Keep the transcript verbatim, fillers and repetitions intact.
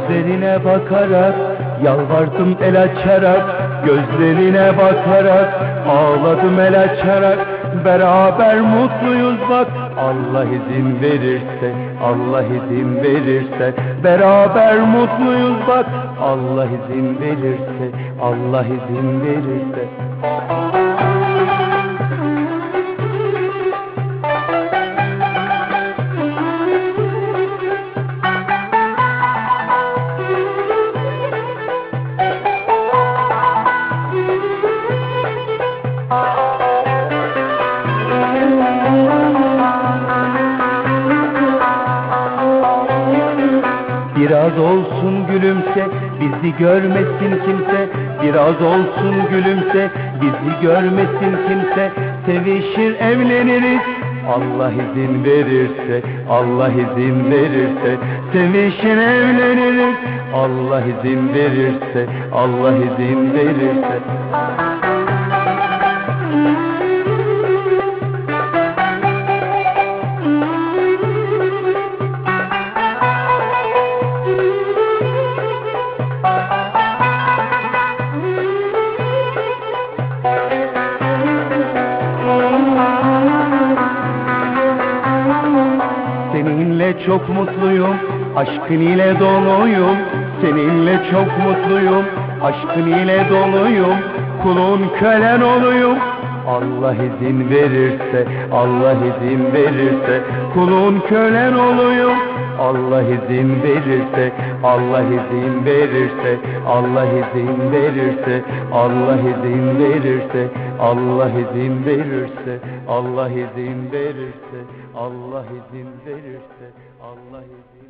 Gözlerine bakarak yalvardım el açarak, gözlerine bakarak ağladım el açarak. Beraber mutluyuz bak, Allah izin verirse, Allah izin verirse. Beraber mutluyuz bak, Allah izin verirse, Allah izin verirse. Biraz olsun gülümse, bizi görmesin kimse. Biraz olsun gülümse, bizi görmesin kimse. Sevişir evleniriz, Allah izin verirse, Allah izin verirse. Sevişir evleniriz, Allah izin verirse, Allah izin verirse. Seninle çok mutluyum, aşkın ile doluyum. Seninle çok mutluyum, aşkın ile doluyum. Kulun kölen oluyum, Allah izin verirse, Allah izin verirse. Kulun kölen oluyum, Allah izin verirse, Allah izin verirse. Allah izin verirse, Allah izin verirse. Allah izin verirse, Allah izin verirse. Allah izin verirse, Allah izin